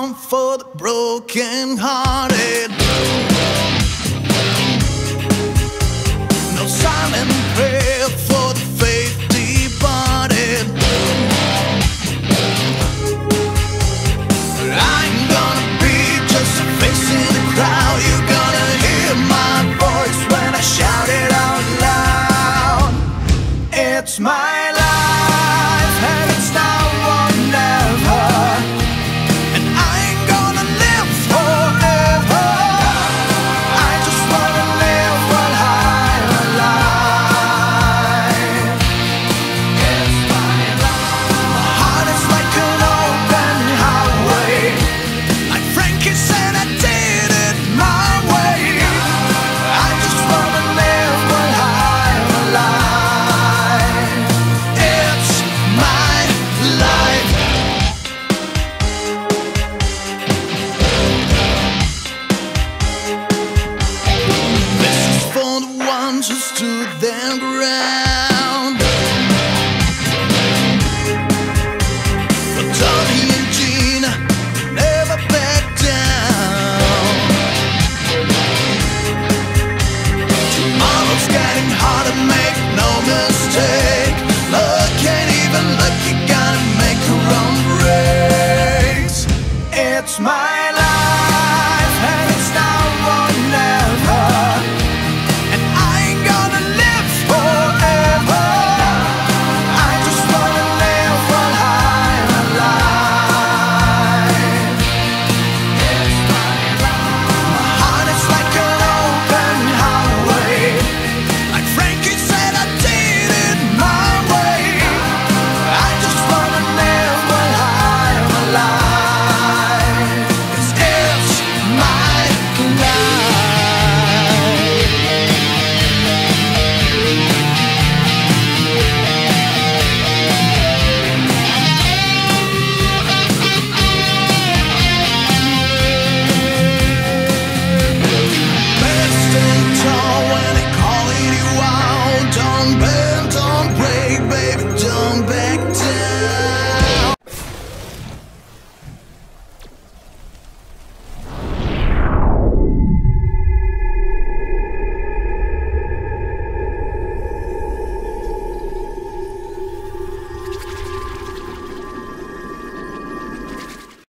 song for the broken-hearted. No silent prayer for the faith departed. I ain't gonna be just a face in the crowd. You're gonna hear my voice when I shout it out loud. It's my life and it's now or never, and I ain't gonna live forever. I just wanna live one high alive. It's my life. My heart is like an open highway. Like Frankie said, I did it my way. I just wanna live one high alive. It's my life. This is for the ones who stood their ground. But Tommy and Gina never backed down. Tomorrow's getting harder, make no mistake. Look, ain't even look, you gotta make your own breaks. It's my